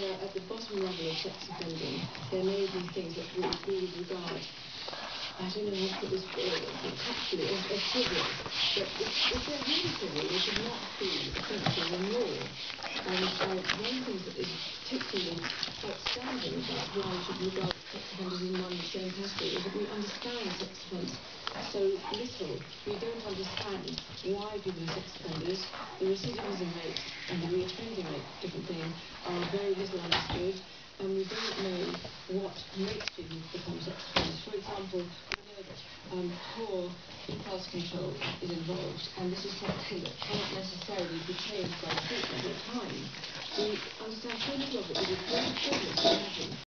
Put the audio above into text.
there at the bottom level of sex offending, there may be things that we would regard, I don't know how to put this tactfully, as trivial. But if they're really trivial, they should not be offensive in law. And one of the things that is particularly outstanding about why we should regard sex offenders in one and the same category is that we understand sex offence so little. We don't understand why people are sex offenders. The recidivism rate and the reoffending rate, different thing, are very little understood. And we don't know what makes people become sex offenders. For example, we know that poor impulse control is involved, and this is something that cannot necessarily be changed by treatment or time. We understand so little of it, but it's very trivial to imagine